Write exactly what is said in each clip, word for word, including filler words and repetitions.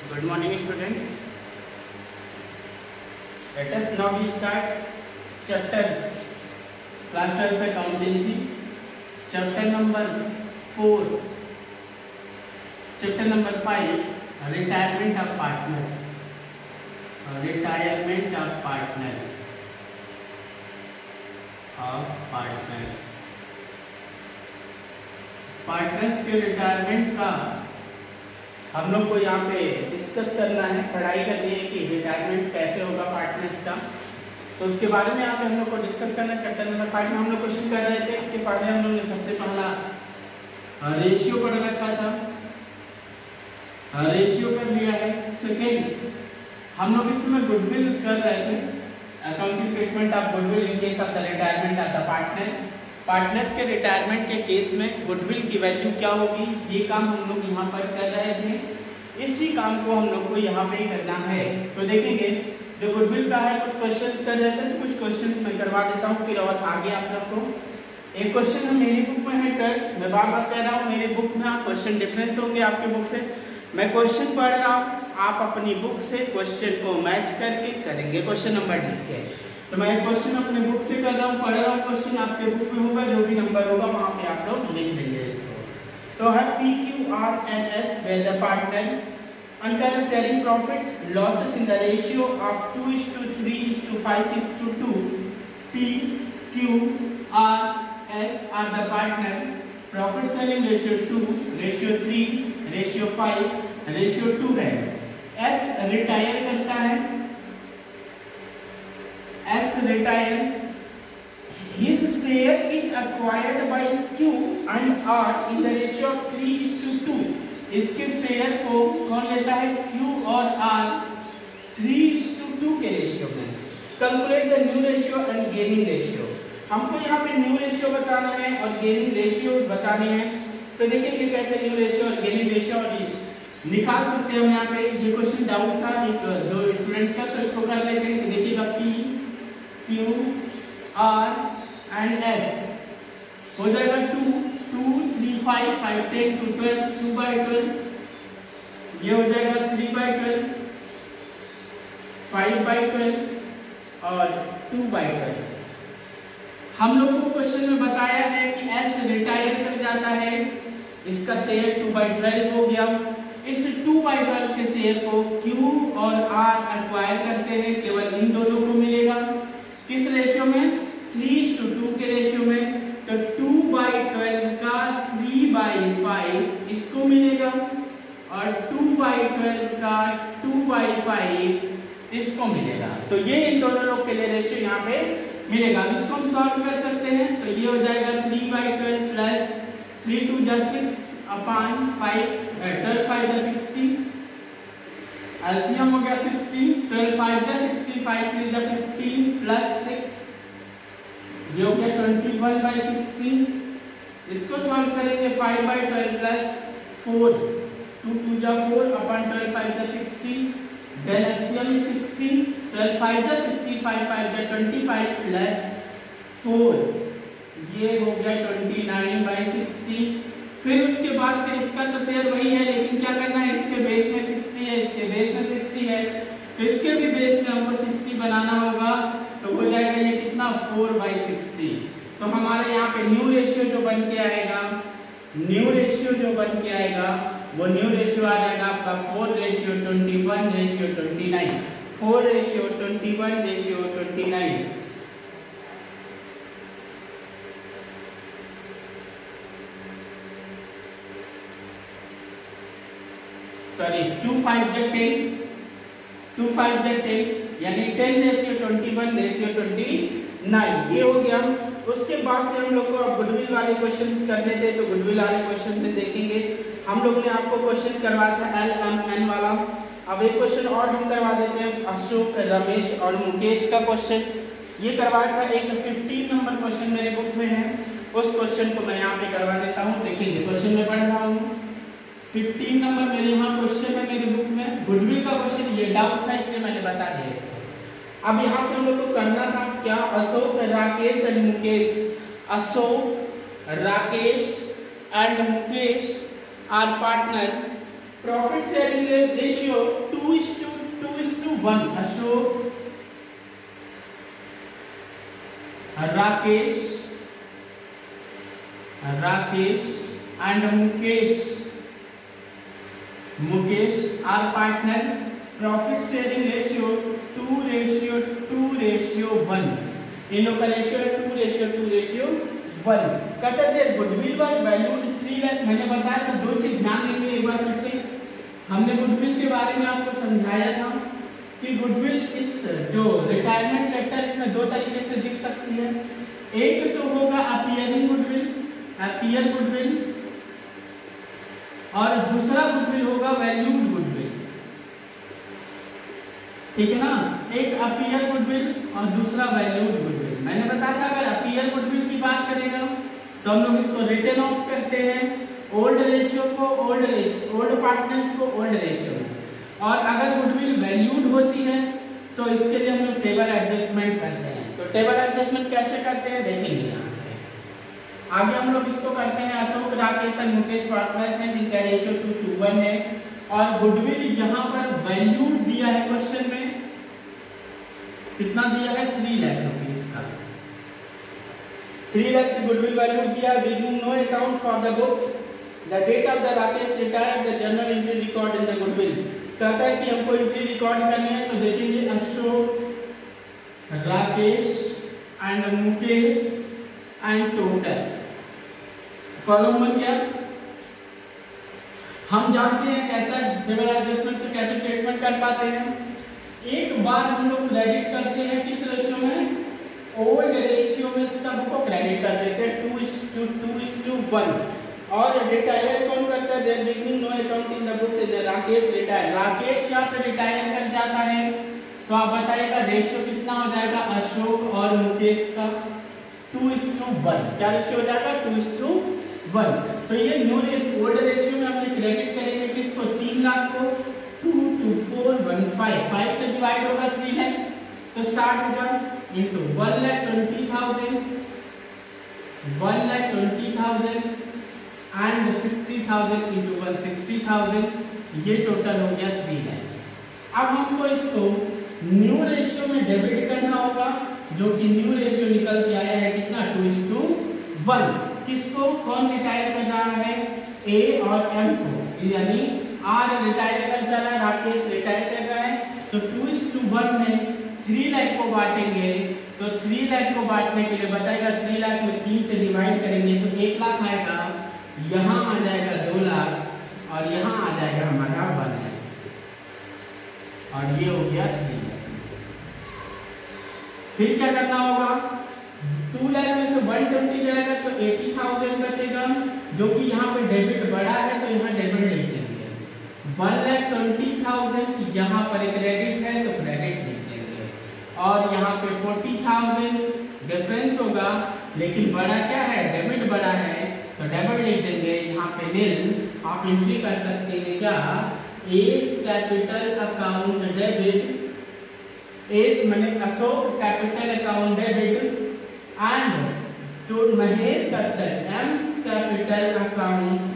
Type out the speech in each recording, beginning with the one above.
Good morning, students. Let us now start chapter class twelve accountancy. Chapter number four. Chapter number five. Retirement of partner. Retirement of partner. Of partner. Partners के retirement का हम लोग को यहाँ पे discuss करना है, पढ़ाई करनी है कि रिटायरमेंट कैसे होगा पार्टनर्स का। तो उसके बारे में यहाँ पे हम लोग को डिस्कस करना है। चैप्टर नंबर फाइव में हम लोग क्वेश्चन कर रहे थे। इसके पहले हम लोग ने सबसे पहला रेशियो पढ़ रखा था, रेशियो कर लिया है। सेकेंड हम लोग इस समय गुडविल कर रहे थे, accounting treatment of goodwill in case of the retirement of the partner. Partners के रिटायरमेंट के केस में गुडविल की वैल्यू क्या होगी, ये काम हम लोग यहाँ पर कर रहे थे। इसी काम को हम लोग को यहाँ पे करना है। तो देखेंगे जो गुडविल का है, कुछ क्वेश्चंस कर रहे थे, तो कुछ क्वेश्चंस मैं करवा देता हूँ, फिर और आगे आप लोग को एक क्वेश्चन है मेरी बुक में है कर, मैं बार बार कह रहा हूँ मेरी बुक में क्वेश्चन डिफरेंस होंगे आपके बुक से। मैं क्वेश्चन पढ़ रहा हूँ, आप अपनी बुक से क्वेश्चन को मैच करके करेंगे। क्वेश्चन नंबर लिख के, तो मैं क्वेश्चन अपने बुक से कर रहा हूँ, पढ़ रहा हूँ। क्वेश्चन आपके बुक में होगा, जो भी नंबर होगा वहाँ पे आप लोग लिख लेंगे इसको। तो है P Q R and S where the partner under sharing profit losses in the ratio of two is to three is to five is to two. P Q R S are the partner, profit sharing ratio two, ratio three, ratio five, ratio two है। S retire करता है, S retire, his share is acquired by Q and R in the ratio of three is to two। इसके share को कौन लेता है, Q और R three is to two के रेशियो में। Calculate the new ratio and gaining ratio. हमको यहाँ पे न्यू रेशियो बताना है और गेनिंग रेशियो बताने हैं। तो देखेंगे कैसे न्यू रेशियो और गेनिंग रेशियो निकाल सकते हैं हम यहाँ पे। ये क्वेश्चन डाउट था एक दो स्टूडेंट का, तो इसको कर लेते हैं। देखिएगा P Q R and S हो जाएगा two, two, three, five, five, ten, two, twelve, two by twelve, ये हो जाएगा three by twelve, five by twelve और टू बाई ट्वेल्व। हम लोग को क्वेश्चन में बताया है कि S रिटायर कर जाता है, इसका शेयर टू बाई ट्वेल्व हो गया। इस टू बाई ट्वेल्व के शेयर को Q और R एक्वायर करते हैं, केवल इन दोनों को मिलेगा। किस रेशियो में, थ्री टू टू के रेशियो में। तो टू बाई ट्वेल्व का थ्री बाई फाइव इसको मिलेगा और टू बाई ट्वेल्व का टू बाई फाइव इसको मिलेगा। तो ये इन दोनों लोग के लिए रेशियो यहाँ पे मिलेगा। इसको हम सॉल्व कर सकते हैं। तो ये हो जाएगा three by twelve plus three two जा six upon five, twelve five जा सिक्सटी, एलसीएम हो गया सिक्सटी, ट्वेल्व फाइव जा सिक्सटी, फाइव थ्री जा फिफ्टीन प्लस सिक्स, ये हो गया ट्वेंटी वन बाई सिक्सटी। इसको सॉल्व करेंगे five by twelve plus four, two two जा फोर अपॉन ट्वेल्व फाइव जा sixty, then LCM is sixty, twelve five जा सिक्सटी, फाइव फाइव जा ट्वेंटी फाइव प्लस फोर, ये हो गया ट्वेंटी नाइन बाई सिक्सटी। फिर उसके बाद से इसका तो शेयर वही है, लेकिन क्या करना है, इसके बेस में सिक्सटी है, इसके बेस में सिक्सटी है, तो इसके भी बेस में हमको सिक्सटी बनाना होगा। तो हो जाएगा ये कितना, फोर बाई सिक्सटी। तो हमारे यहाँ पे न्यू रेशियो जो बन के आएगा, न्यू रेशियो जो बन के आएगा वो न्यू रेशियो आ जाएगा आपका four ratio twenty one ratio twenty nine, four ratio twenty one ratio twenty nine. Sorry two five जा टेन, टू फाइव जा टेन, यानी ten ratio twenty one ratio twenty nine, ये हो गया। उसके बाद से हम लोग को अब गुडविल वाले क्वेश्चंस करने थे। तो गुडविल वाले क्वेश्चन में देखेंगे, हम लोग ने आपको क्वेश्चन करवाया था एल एम एन वाला। अब एक क्वेश्चन और हम करवा देते हैं, अशोक, रमेश और मुकेश का क्वेश्चन। ये करवाया था, एक फिफ्टीन नंबर क्वेश्चन मेरे बुक में है, उस क्वेश्चन को मैं यहाँ पे करवा देता हूँ। देखिए क्वेश्चन में पढ़ रहा हूँ, फिफ्टीन नंबर मेरे यहाँ क्वेश्चन है मेरे बुक में, गुडविल का क्वेश्चन। ये डाउट था इसलिए मैंने बता दिया इसको। अब यहाँ से हम लोग को करना था क्या, Ashok, Rakesh and Mukesh, Ashok, Rakesh and Mukesh are partner profit sharing ratio two is to two is to one. Ashok, Rakesh Rakesh and Mukesh Mukesh are partner. Profit sharing ratio two ratio two ratio one. इन लोग का रेशियो है two ratio two ratio one. कहते थे goodwill was valued three lakh. मैंने बताया था दो चीज ध्यान देंगे एक बार फिर से। हमने गुडविल के बारे में आपको समझाया था कि गुडविल इस जो रिटायरमेंट चैप्टर इसमें दो तरीके से दिख सकती है। एक तो होगा अपीयरिंग गुडविल, अपीयर गुडविल, और दूसरा गुडविल होगा वैल्यूड गुडविल। ठीक है ना, एक अपीयर गुडविल और दूसरा वैल्यूड गुडविल। मैंने बताया था अगर अपीयर गुडविल की बात करेगा तो हम लोग इसको रिटर्न ऑफ करते हैं ओल्ड रेशियो को ओल्ड रेशियो ओल्ड पार्टनर्स को ओल्ड रेशियो में, और अगर गुडविल वैल्यूड होती है तो इसके लिए हम लोग टेबल एडजस्टमेंट करते हैं। तो टेबल एडजस्टमेंट कैसे करते हैं देखेंगे यहाँ से। आगे हम लोग इसको करते हैं अशोक, राकेश और मुकेश पार्टनर्स हैं जिनका रेशियो टू टू वन है, और गुडविल यहाँ पर वैल्यूड दिया है क्वेश्चन में। कितना दिया है? थ्री लाख रुपीस का। थ्री लाख की गुडविल वैल्यूड दिया। Beginning no account for the books, the date of the Rakesh retired, the journal entry record in the goodwill. कहता है कि हमको एंट्री रिकॉर्ड करनी है, तो देखेंगे Ashok, Rakesh and Mukesh and total. Column बन गया। हम जानते हैं कैसा टेबल एडजस्टमेंट से कैसे ट्रीटमेंट कर पाते हैं। एक बार हम लोग क्रेडिट करते हैं किस रेशियो में? ओल्ड रेशियो में सबको क्रेडिट कर देते हैं two is to two is to one. और रिटायर कौन करता है? Their beginning no account in the books, Rakesh retire. Rakesh यहाँ से रिटायर कर जाता है, तो आप बताइएगा रेशियो कितना हो जाएगा अशोक और मुकेश का? Two is to one. क्या रेशियो हो जाएगा? Two is to one. तो ये न्यू रेशियो ओल्ड रेशियो में हमने क्रेडिट करेंगे किसको? तीन लाख को। Two two four one five, five से डिवाइड होगा थ्री लाख, तो साठ हजार into one lakh twenty thousand one lakh twenty thousand and sixty thousand into one sixty thousand, ये टोटल हो गया थ्री लाख। अब हमको इसको न्यू रेशियो में डेबिट करना होगा, जो कि न्यू रेशियो निकल के आया है कितना? Two is to one. किसको? कौन रिटायर कर रहा है? ए और एम को, यानी आर रिटायर कर चला है, राकेश रिटायर कर रहा है। तो टू इज टू वन में थ्री लाख को बांटेंगे, तो थ्री लाख को बांटने के लिए बताएगा थ्री लाख में तीन से डिवाइड करेंगे तो एक लाख आएगा, यहाँ आ जाएगा दो लाख और यहाँ आ जाएगा हमारा वन लाख, और ये हो गया थ्री लाख। फिर क्या करना होगा? टू लाख में से वन ट्वेंटी जाएगा तो एटी थाउजेंड बचेगा, जो कि यहाँ पे डेबिट बड़ा है तो यहाँ डेबिट लिख देंगे। वन लाख ट्वेंटी थाउजेंड यहाँ पर क्रेडिट है तो क्रेडिट लिख देंगे, और यहाँ पे फोर्टी थाउजेंड डिफरेंस होगा, लेकिन बड़ा क्या है? डेबिट बड़ा है तो डेबिट लिख देंगे। यहाँ पे नील आप एंट्री कर सकते हैं क्या? As capital account debit, as मैंने Ashok capital account debit and to Mahesh capital M's capital account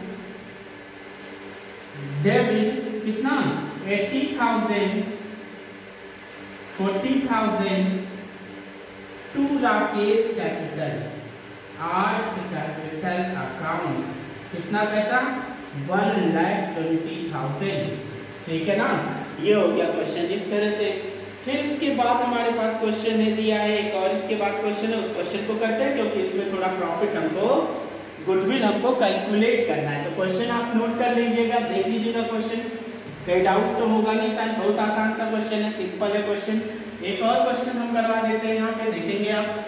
debit कितना? eighty thousand forty thousand to Rakesh capital Arts capital account कितना पैसा? one lakh twenty thousand। ठीक है ना, ये हो गया क्वेश्चन इस तरह से। फिर उसके बाद हमारे पास क्वेश्चन है दिया है एक और, इसके बाद क्वेश्चन है, उस क्वेश्चन को करते हैं क्योंकि इसमें थोड़ा प्रॉफिट हमको गुडविल हमको कैलकुलेट करना है। तो क्वेश्चन आप नोट कर लीजिएगा, देख लीजिएगा क्वेश्चन, कोई डाउट तो होगा नहीं शायद, बहुत आसान सा क्वेश्चन है, सिंपल है क्वेश्चन। एक और क्वेश्चन हम करवा देते हैं, यहाँ पे देखेंगे आप,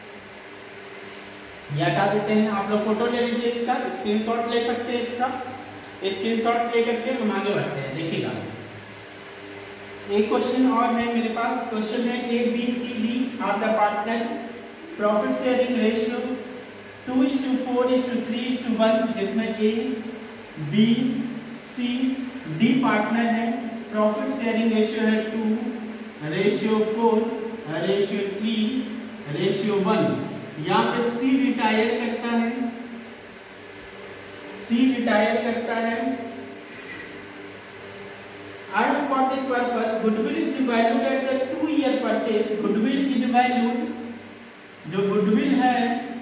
ये हटा देते हैं। आप लोग फोटो ले लीजिए, इसका स्क्रीनशॉट ले सकते हैं, इसका स्क्रीनशॉट ले करके हम आगे बढ़ते हैं। देखिएगा एक क्वेश्चन और है मेरे पास, क्वेश्चन है A B C D are the partner, profit sharing ratio two is to four is to three is to one, जिसमें A B C D partner है, प्रॉफिट शेयरिंग रेशियो है two ratio four ratio three ratio one. यहाँ पे सी retire करता है, सी retire करता है and for the purpose goodwill is valued at the two year purchase. goodwill is valued, जो goodwill है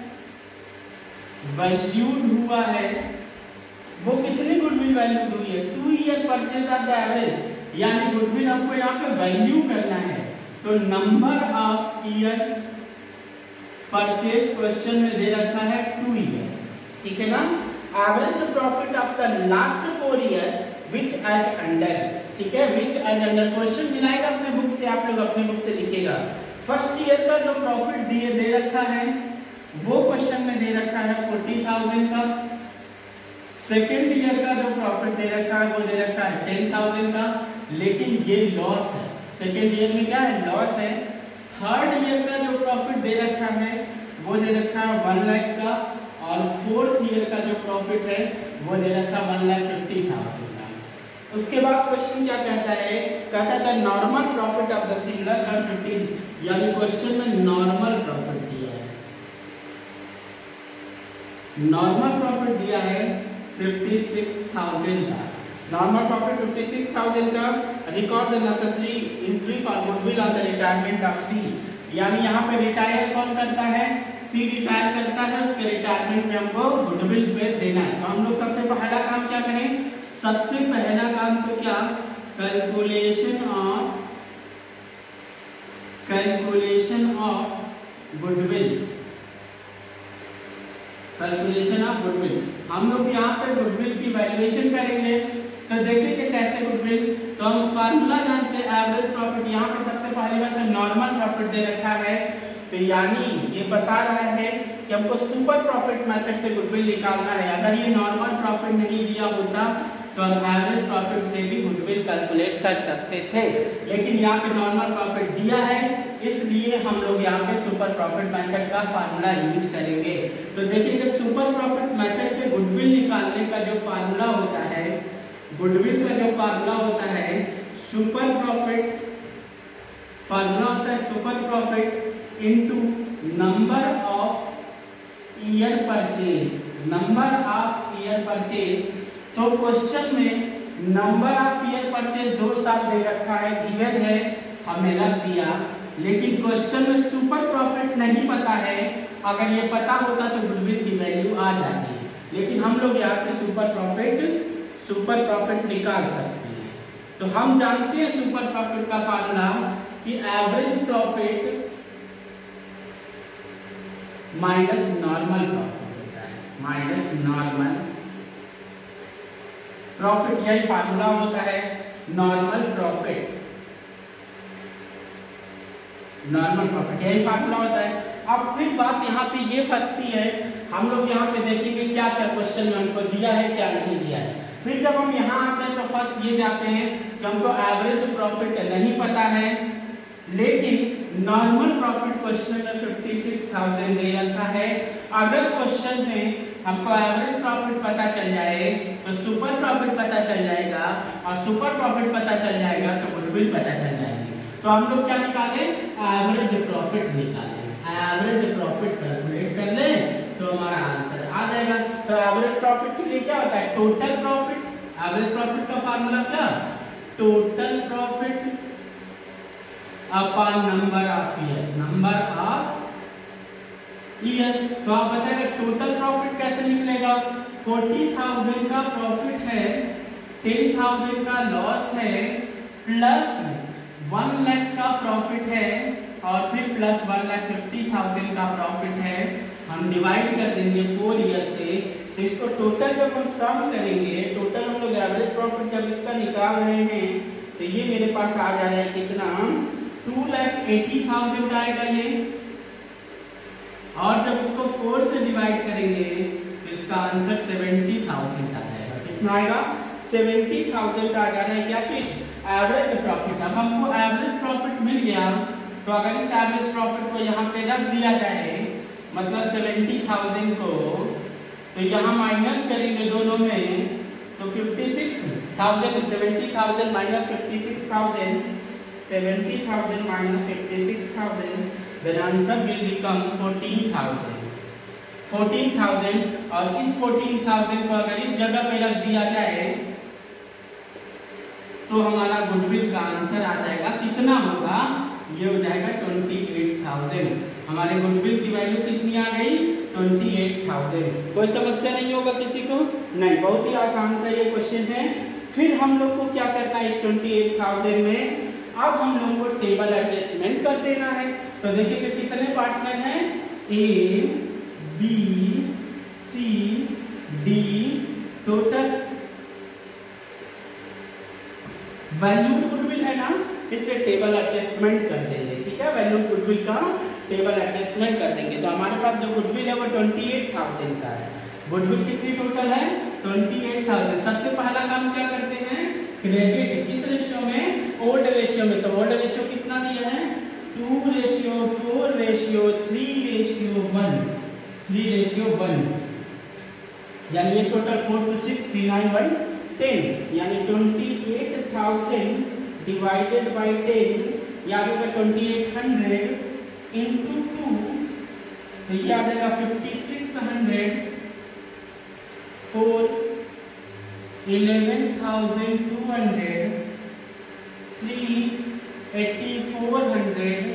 valued हुआ है, वो कितनी गुडविल वैल्यू हुई है? Two year purchase of the average, यानी गुडविल हमको यहाँ पे वैल्यू करना है, तो number of year purchase question में दे रखा है टू ईयर, ठीक है ना। Average profit of the last four year which as under, ठीक है, विच एज अंडर क्वेश्चन दिलाएगा अपने बुक से, आप लोग अपने बुक से लिखेगा। फर्स्ट ईयर का जो प्रॉफिट दिए दे रखा है वो क्वेश्चन में दे रखा है फोर्टी थाउजेंड का, सेकेंड ईयर का जो प्रॉफिट दे रखा है वो दे रखा है टेन थाउजेंड का, लेकिन ये लॉस है, सेकेंड ईयर में क्या है? लॉस है। थर्ड ईयर का जो प्रॉफिट दे रखा है वो दे रखा है वन लाख का, और फोर्थ ईयर का जो प्रॉफिट है वो दे रखा है वन लाख फिफ्टी थाउजेंड का। उसके बाद क्वेश्चन क्या कहता है? कहता है normal profit of the single one fifty, यानी क्वेश्चन में नॉर्मल प्रॉफिट दिया है, नॉर्मल प्रॉफिट दिया है फिफ्टी सिक्स थाउजेंड का, normal profit fifty six thousand का। Record the necessary entry for goodwill on the retirement of C, यानी यहाँ पे रिटायर कौन करता है? सी रिटायर करता है, उसके रिटायरमेंट में हमको गुडविल पे देना है। तो हम लोग सबसे पहला काम क्या करें? सबसे पहला काम तो क्या? Calculation of calculation of goodwill, calculation of goodwill. हम लोग यहाँ पे गुडविल की वैल्यूएशन करेंगे, तो देखेंगे कैसे गुडविल। तो हम फार्मूला जानते हैं एवरेज प्रॉफिट, यहाँ पे सबसे पहली बात तो नॉर्मल प्रॉफिट दे रखा है, तो यानी ये बता रहा है कि हमको सुपर प्रॉफिट मेथड से गुडविल निकालना है। अगर ये नॉर्मल प्रॉफिट नहीं दिया होता तो हम एवरेज प्रॉफिट से भी गुडविल कैलकुलेट कर सकते थे, लेकिन यहाँ पे नॉर्मल प्रॉफिट दिया है, इसलिए हम लोग यहाँ पे सुपर प्रॉफिट मेथड का फार्मूला यूज करेंगे। तो देखिए सुपर प्रॉफिट मेथड से गुडविल निकालने का जो फार्मूला होता है, गुडविल का जो फार्मूला होता है सुपर प्रॉफिट, फार्मूला होता है super profit into number of year purchase, number of year purchase. तो क्वेश्चन में नंबर ऑफ ईयर परचेज दो साल दे रखा है, गिवन है, हमें रख दिया, लेकिन क्वेश्चन में सुपर प्रॉफिट नहीं पता है। अगर ये पता होता तो गुडविल की वैल्यू आ जाती, लेकिन हम लोग यहाँ से सुपर प्रॉफिट सुपर प्रॉफिट निकाल सकते हैं। तो हम जानते हैं सुपर प्रॉफिट का फार्मूला कि average profit minus normal profit होता है, माइनस नॉर्मल प्रॉफिट, यही फार्मूला होता है नॉर्मल प्रॉफिट, नॉर्मल प्रॉफिट यही फार्मूला होता है। अब फिर बात यहाँ पे ये फंसती है, हम लोग यहाँ पे देखेंगे क्या क्या क्वेश्चन में हमको दिया है क्या नहीं दिया है। फिर जब हम यहाँ आते हैं तो फंस ये जाते हैं कि हमको एवरेज प्रॉफिट नहीं पता है, लेकिन नॉर्मल प्रॉफिट क्वेश्चन में फिफ्टी सिक्स थाउजेंड दे रखा है। अगर क्वेश्चन में हमको एवरेज प्रॉफिट पता चल जाए तो सुपर प्रॉफिट पता चल जाएगा, और सुपर प्रॉफिट पता चल जाएगा तो गुडविल पता चल जाएगी। तो हम लोग क्या निकालें? एवरेज प्रॉफिट निकालें, एवरेज प्रॉफिट कैलकुलेट कर लें तो हमारा आंसर आ जाएगा। तो एवरेज प्रॉफिट के लिए क्या होता है? Total profit. एवरेज प्रॉफिट का फार्मूला क्या? Total profit upon number of year, number of year. तो आप बताइए टोटल प्रॉफिट कैसे निकलेगा? फोर्टी थाउजेंड का प्रॉफिट है, टेन थाउजेंड का लॉस है, प्लस वन लाख का प्रॉफिट है, और फिर plus one lakh fifty thousand का प्रॉफिट है। हम डिवाइड कर देंगे फोर ईयर से, तो इसको टोटल जब हम सम करेंगे, टोटल हम लोग एवरेज प्रॉफिट जब इसका निकाल रहे हैं तो ये मेरे पास आ जाएगा कितना? टू लाख एटी थाउजेंड आएगा ये, और जब इसको फोर से डिवाइड करेंगे तो इसका आंसर सेवेंटी थाउजेंड आ जाएगा। कितना आएगा? सेवेंटी थाउजेंड आ जा रहा है। क्या चीज? Average profit. अब हमको एवरेज प्रॉफिट मिल गया, तो अगर इस एवरेज प्रॉफिट को यहाँ पे रख दिया जाए, मतलब सेवेंटी थाउजेंड को, तो यहाँ माइनस करेंगे दोनों में, तो fifty six thousand, seventy thousand minus fifty six thousand, seventy thousand minus fifty six thousand, then answer will become fourteen thousand, fourteen thousand। और इस fourteen thousand को अगर इस जगह पे रख दिया जाए तो हमारा गुडविल का आंसर आ जाएगा कितना होगा, ये हो जाएगा अट्ठाईस हज़ार। हमारे गुडविल की वैल्यू कितनी आ गई, अट्ठाईस हज़ार। कोई समस्या नहीं होगा किसी को? नहीं, बहुत ही आसान सा ये क्वेश्चन है। फिर हम लोग को क्या करना है इस अट्ठाईस हज़ार में, अब हम लोग को टेबल एडजस्टमेंट कर देना है। तो देखिए कि कितने पार्टनर हैं, A B C D, total value goodwill है ना, इससे टेबल एडजस्टमेंट कर देंगे। ठीक है, वैल्यू गुडविल का टेबल एडजस्टमेंट कर देंगे। तो हमारे पास जो गुडविल है वो अट्ठाईस हज़ार का है। गुडविल कितनी टोटल है, अट्ठाईस हज़ार। सबसे पहला काम क्या करते हैं, क्रेडिट किस रेशियो में, ओल्ड रेशियो में। तो ओल्ड रेशियो कितना दिया है, two ratio four ratio three ratio one, three ratio one, यानी ये total four two six three nine one ten, यानी अट्ठाईस हज़ार डिवाइडेड बाय टेन, याद होगा अट्ठाईस सौ इंटू टू, तो ये आ जाएगा छप्पन सौ four eleven thousand two hundred three eighty four hundred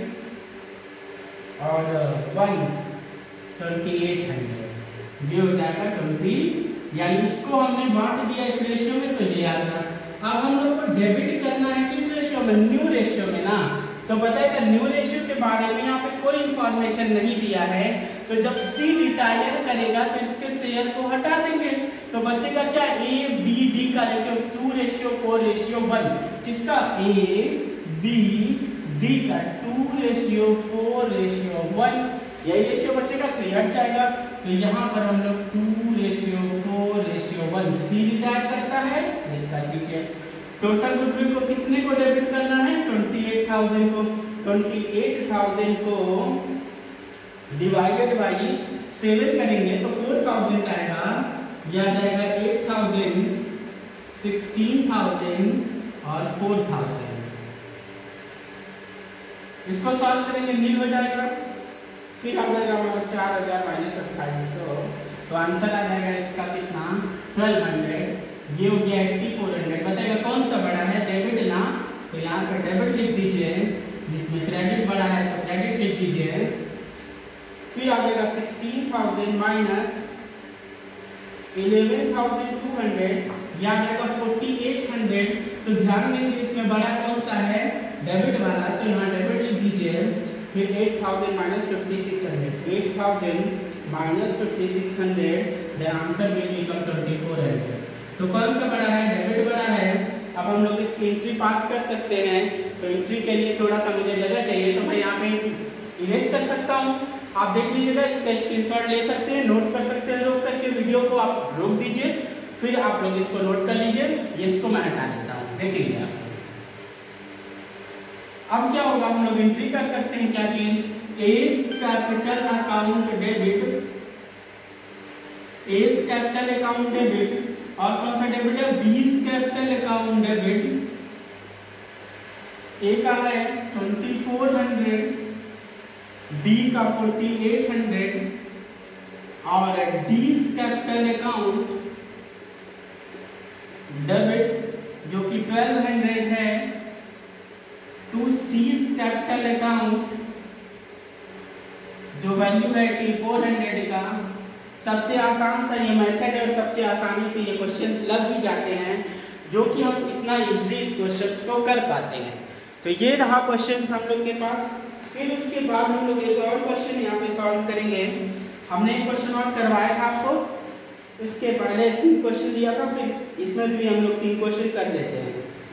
और वन ट्वेंटी एट हंड्रेड, ये हो जाएगा ट्वेंटी, यानी इसको हमने बांट दिया इस रेशियो में, तो ये आ गया। अब हम लोग को डेबिट करना है किस रेशियो में, न्यू रेशियो में ना। तो बताइए न्यू रेशियो के बारे में यहाँ पे कोई इंफॉर्मेशन नहीं दिया है। तो जब सी रिटायर करेगा तो इसके शेयर को हटा देंगे, तो बचेगा क्या, ए बी डी का ratio two ratio four ratio one, किसका, ए बी डी का two ratio four ratio one, यही रेशियो बचेगा, तो ये हट जाएगा। तो यहाँ पर हम लोग two ratio four ratio one, C retire करता है, कर दीजिए। टोटल गुडविल को कितने को डेबिट करना है, अट्ठाईस हज़ार को। अट्ठाईस हज़ार को डिवाइडेड बाई सेवन करेंगे तो फोर थाउजेंड आएगा, यह आ जाएगा एट थाउजेंड, सिक्सटीन थाउजेंड और फोर थाउजेंड। इसको सॉल्व करेंगे, नील हो जाएगा, फिर आ जाएगा हमारा चार हजार माइनस अट्ठाईस सौ, तो आंसर आ जाएगा इसका कितना, ट्वेल्व हंड्रेड। ये हो गया एट्टी फोर हंड्रेड। बताइएगा कौन सा बड़ा है, डेबिट ना, तो यहाँ पर डेबिट लिख दीजिए, जिसमें क्रेडिट बड़ा है तो क्रेडिट लिख दीजिए। फिर आ जाएगा sixteen thousand minus eleven thousand two hundred, यह आ जाएगा फोर्टी एट हंड्रेड। तो ध्यान देंगे इसमें बड़ा कौन सा है, डेबिट वाला, तो यहाँ डेबिट लिख दीजिए। फिर eight thousand minus fifty six hundred, eight thousand minus fifty six hundred, the answer will become twenty four hundred. तो कौन सा बड़ा है, डेबिट बड़ा है। अब हम लोग इसकी एंट्री पास कर सकते हैं। तो एंट्री के लिए थोड़ा सा मुझे जगह चाहिए, तो मैं यहाँ पे इरेज कर सकता हूँ। आप देख लीजिएगा, इसका स्क्रीनशॉट ले सकते हैं, नोट कर सकते हैं, रोक करके वीडियो को आप रोक दीजिए, फिर आप लोग इसको नोट कर लीजिए। ये इसको मैं हटा देता हूँ, देखेंगे आप। अब क्या होगा, हम लोग एंट्री कर सकते हैं क्या चीज, as capital account debit, as capital account debit, और कौन सा डेबिट है, बीस कैपिटल अकाउंट डेबिट। ए का है ट्वेंटी फोर हंड्रेड, बी का फोर्टी एट हंड्रेड और डीज कैपिटल अकाउंट डेबिट जो कि ट्वेल्व हंड्रेड है, टू सीज कैपिटल अकाउंट जो वैल्यू है एटी फोर हंड्रेड का। सबसे आसान सा ये मेथड है और सबसे आसानी से ये क्वेश्चंस लग भी जाते हैं, जो कि हम इतना इजीली इस क्वेश्चंस को कर पाते हैं। तो ये रहा क्वेश्चंस हम लोग के पास। फिर उसके बाद हम लोग एक और क्वेश्चन यहाँ पे सॉल्व करेंगे। हमने एक क्वेश्चन और करवाया था आपको, इसके पहले तीन क्वेश्चन दिया था, फिर इसमें भी हम लोग तीन क्वेश्चन कर लेते हैं।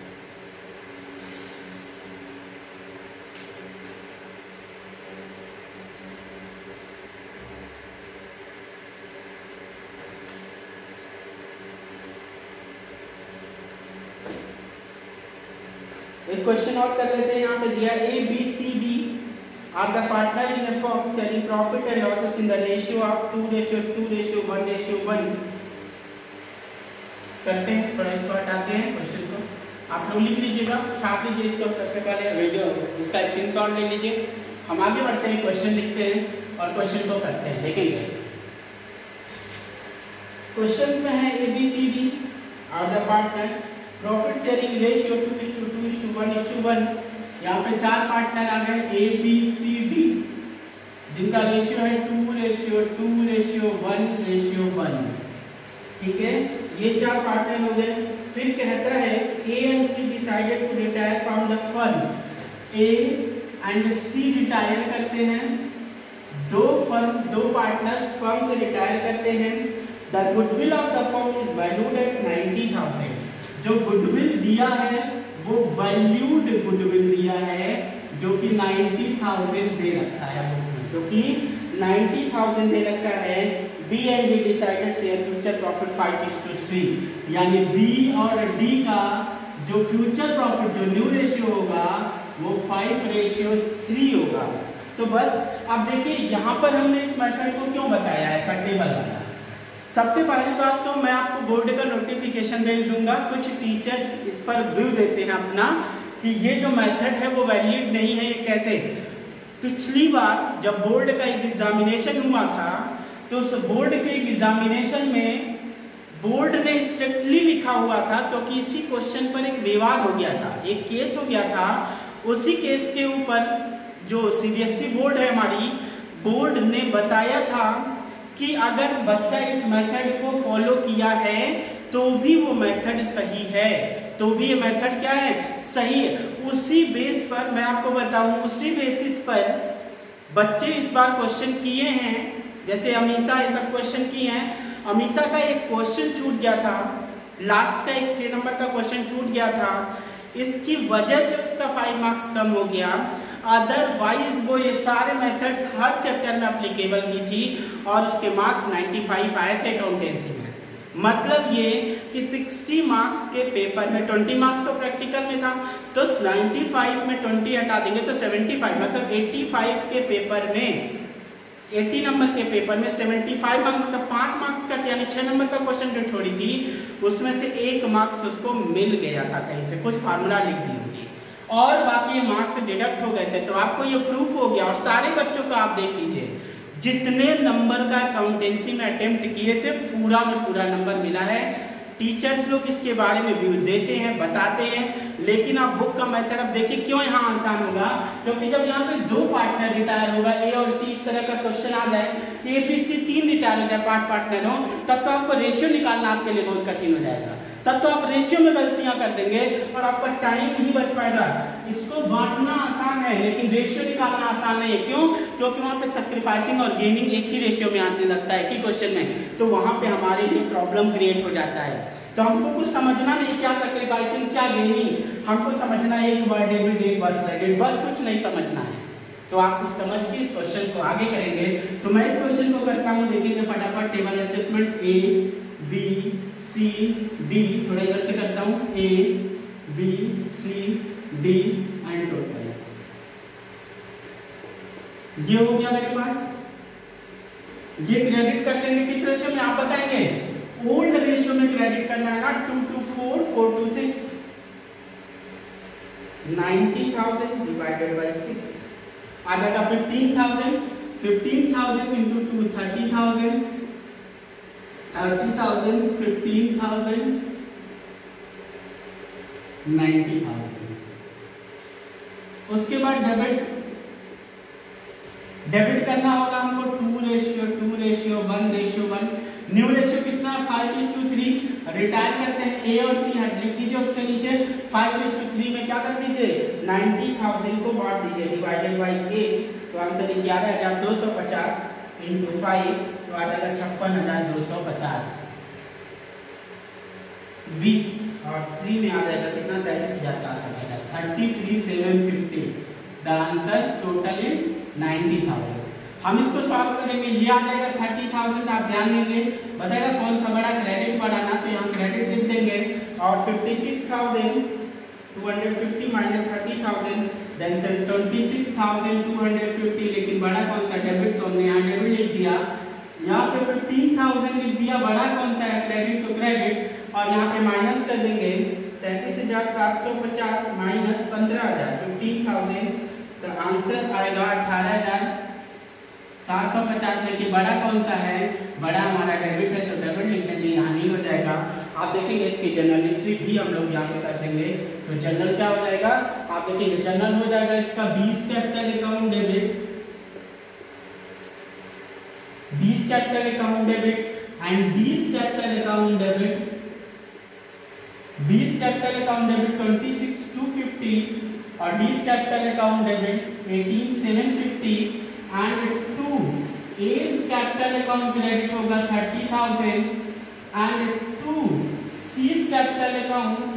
एक क्वेश्चन और कर लेते हैं। यहाँ पे दिया A B C D are the partner in a firm selling profit and losses in the ratio of two ratio two ratio one ratio one. करते हैं, थोड़ा इसको हटाते हैं क्वेश्चन को। आप लोग लिख लीजिएगा, छाप लीजिए इसको। सबसे पहले वीडियो इसका स्क्रीनशॉट ले लीजिए। हम आगे बढ़ते हैं, क्वेश्चन लिखते हैं और क्वेश्चन को करते हैं। देखेंगे क्वेश्चन में है A B C D are the partner profit sharing ratio two is to two is to one is to one. यहाँ पे चार पार्टनर आ गए ए बी सी डी, जिनका रेशियो है two ratio two ratio one ratio one. ठीक है, ये चार पार्टनर हो गए। फिर कहता है A and C decided to retire from the firm. A and C retire करते हैं, दो फर्म दो पार्टनर्स फर्म से रिटायर करते हैं। The goodwill of the firm is valued at ninety thousand. जो गुडविल दिया है वो वैल्यूड गुडविल दिया है, जो कि नाइन्टी थाउजेंड दे रखा है, जो कि नाइन्टी थाउजेंड दे रखा है। B and D decided share future profit five is to three, यानी बी और डी का जो फ्यूचर प्रॉफिट जो न्यू रेशियो होगा वो फाइव रेशियो थ्री होगा। तो बस अब देखिए यहाँ पर हमने इस मेथड को क्यों बताया ऐसा टेबल वाला। सबसे पहली बात तो मैं आपको बोर्ड का नोटिफिकेशन भेज दूंगा, कुछ टीचर्स इस पर व्यू देते हैं अपना कि ये जो मेथड है वो वैलिड नहीं है। ये कैसे? पिछली बार जब बोर्ड का एग्जामिनेशन हुआ था तो उस बोर्ड के एग्जामिनेशन में बोर्ड ने स्ट्रिक्टली लिखा हुआ था, क्योंकि इसी क्वेश्चन पर एक विवाद हो गया था, एक केस हो गया था। उसी केस के ऊपर जो सीबीएसई बोर्ड है हमारी, बोर्ड ने बताया था कि अगर बच्चा इस मेथड को फॉलो किया है तो भी वो मेथड सही है, तो भी ये मेथड क्या है? सही है। उसी बेस पर मैं आपको बताऊं, उसी बेसिस पर बच्चे इस बार क्वेश्चन किए हैं। जैसे अमीषा ये सब क्वेश्चन किए हैं। अमीषा का एक क्वेश्चन छूट गया था, लास्ट का एक छह नंबर का क्वेश्चन छूट गया था, इसकी वजह से उसका फाइव मार्क्स कम हो गया। अदरवाइज वो ये सारे मेथड्स हर चैप्टर में एप्लीकेबल की थी और उसके मार्क्स पचानवे आए थे अकाउंटेंसी में। मतलब ये कि साठ मार्क्स के पेपर में बीस मार्क्स तो प्रैक्टिकल में था, तो पचानवे में बीस हटा देंगे तो पचहत्तर, मतलब पचासी के पेपर में अस्सी नंबर के पेपर में पचहत्तर मार्क्स, मतलब पाँच मार्क्स कट, यानी छः नंबर का क्वेश्चन जो छोड़ी थी उसमें से एक मार्क्स उसको मिल गया था, कहीं से कुछ फार्मूला लिख दी होगी और बाकी ये मार्क्स डिडक्ट हो गए थे। तो आपको ये प्रूफ हो गया। और सारे बच्चों का आप देख लीजिए, जितने नंबर का अकाउंटेंसी में अटेम्प्ट किए थे पूरा में पूरा नंबर मिला है। टीचर्स लोग इसके बारे में व्यूज देते हैं, बताते हैं, लेकिन आप बुक का मेथड अब देखिए क्यों यहाँ आसान होगा, क्योंकि जब यहाँ पे दो पार्टनर रिटायर होगा, ए और सी, इस तरह का क्वेश्चन आ जाए, ए बी सी तीन रिटायर हो जाए, पांच पार्टनर हो, तब तो आपको रेशियो निकालना आपके लिए बहुत कठिन हो जाएगा। तब तो आप रेशियो में गलतियां कर देंगे और आपका टाइम नहीं बच पाएगा। इसको बांटना आसान है लेकिन रेशियो निकालना आसान नहीं है। क्यों? क्योंकि वहाँ पे सैक्रिफाइसिंग और गेनिंग एक ही रेशियो में आने लगता है, एक ही क्वेश्चन में, तो वहाँ पे हमारे लिए प्रॉब्लम क्रिएट हो जाता है। तो हमको कुछ समझना नहीं, क्या सैक्रिफाइसिंग क्या गेनिंग, हमको समझना है एक बार डेबिट एक बार क्रेडिट, बस कुछ नहीं समझना है। तो आप इस समझ के इस क्वेश्चन को आगे करेंगे। तो मैं इस क्वेश्चन को करता हूँ, देखेंगे फटाफट table adjustment A B C D, थोड़ा इधर से करता हूँ, A B C D and total. ये हो गया मेरे पास। ये क्रेडिट कर देंगे किस रेशियो में आप बताएंगे? ओल्ड रेशियो में क्रेडिट करना है ना, two two four, four two six, ninety thousand divided by six आ जाएगा fifteen thousand, fifteen thousand into two thirty thousand, thirty thousand, fifteen thousand, ninety thousand. उसके बाद डेबिट डेबिट करना होगा हमको two ratio two ratio one ratio one. New ratio कितना है? Five is to three. Retire करते हैं ए और सी, हट लिख दीजिए उसके नीचे। फाइव इज टू थ्री में क्या कर दीजिए? नाइन्टी थाउजेंड को बांट दीजिए, डिवाइडेड बाई एट, तो आंसर ग्यारह हजार दो सौ पचास इंटू फाइव, तो आ जाएगा छप्पन हजार दो सौ पचास। बी और थ्री में आ जाएगा कितना? तैंतीस हजार सात सौ पचास, thirty three seven fifty. The answer total is ninety thousand. हम इसको सॉल्व करेंगे, ये आ जाएगा थर्टी थाउजेंड। आप ध्यान देंगे, बताएगा कौन सा बड़ा क्रेडिट बढ़ाना, तो यहाँ क्रेडिट लिख देंगे। और fifty six thousand two hundred fifty minus thirty thousand, then से twenty six thousand two hundred fifty. लेकिन बड़ा कौन सा? डेबिट, तो हमने यहाँ डेबिट लिख दिया। यहाँ पे फिफ्टीन थाउजेंड लिख दिया, बड़ा कौन सा है? क्रेडिट, तो क्रेडिट। और यहाँ पे माइनस कर देंगे तैंतीस हजार सात सौ पचास माइनस पंद्रह हजार, फिफ्टीन थाउजेंड, तो आंसर आएगा अठारह हजार सात सौ पचास। लेकिन बड़ा कौन सा है? बड़ा हमारा डेबिट है, तो डेबिट लिख देंगे, यहाँ नहीं हो जाएगा। आप देखेंगे इसकी जनरल एंट्री भी हम लोग यहाँ पे कर देंगे। तो जनरल क्या हो जाएगा, आप देखेंगे जनरल हो जाएगा इसका B's capital account debit, B's capital account debit and B's capital account debit, B's capital account debit twenty six two fifty और B's capital account debit eighteen seven fifty and to A's capital account credit होगा thirty thousand and to C's capital account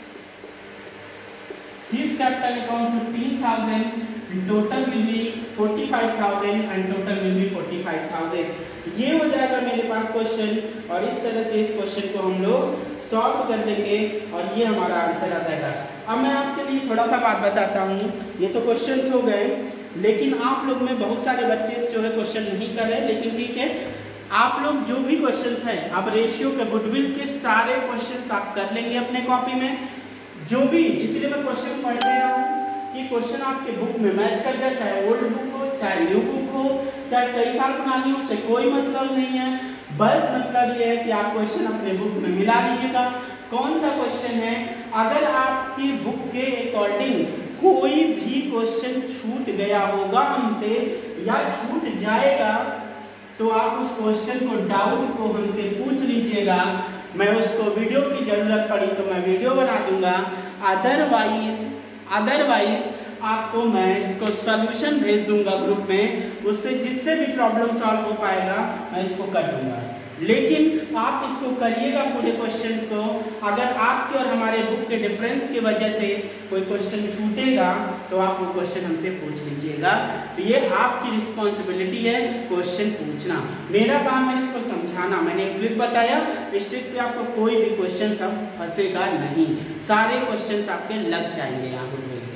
C's capital account fifteen thousand, total will be forty five thousand and total will be forty five thousand. ये हो जाएगा मेरे पास question और इस तरह से इस क्वेश्चन को हम लोग सॉल्व कर देंगे और ये हमारा आंसर आ जाएगा। अब मैं आपके लिए थोड़ा सा बात बताता हूँ, ये तो क्वेश्चन हो गए, लेकिन आप लोग में बहुत सारे बच्चे जो है क्वेश्चन नहीं कर रहे, लेकिन ठीक है आप लोग जो भी क्वेश्चंस हैं आप रेशियो के गुडविल के सारे क्वेश्चंस आप कर लेंगे अपने कॉपी में, जो भी, इसलिए मैं क्वेश्चन पढ़ दे रहा हूँ कि क्वेश्चन आपके बुक में मैच कर जाए, चाहे ओल्ड बुक हो चाहे न्यू बुक हो चाहे कई साल पुरानी हो, उससे कोई मतलब नहीं है। बस मतलब ये है कि आप क्वेश्चन अपने बुक में मिला दीजिएगा। कौन सा क्वेश्चन है, अगर आपकी बुक के अकॉर्डिंग कोई भी क्वेश्चन छूट गया होगा हमसे या छूट जाएगा तो आप उस क्वेश्चन को डाउट को हमसे पूछ लीजिएगा, मैं उसको वीडियो की जरूरत पड़ी तो मैं वीडियो बना दूंगा, अदरवाइज अदरवाइज आपको मैं इसको सॉल्यूशन भेज दूंगा ग्रुप में, उससे जिससे भी प्रॉब्लम सॉल्व हो पाएगा मैं इसको कर दूंगा। लेकिन आप इसको करिएगा पूरे क्वेश्चंस को, अगर आपके और हमारे बुक के डिफरेंस की वजह से कोई क्वेश्चन छूटेगा तो आप वो क्वेश्चन हमसे पूछ लीजिएगा। तो ये आपकी रिस्पॉन्सिबिलिटी है क्वेश्चन पूछना, मेरा काम है इसको समझाना। मैंने एक ट्रिक बताया, इस ट्रिक पे आपको कोई भी क्वेश्चन सब फंसेगा नहीं, सारे क्वेश्चन आपके लग जाएंगे यहाँ पर।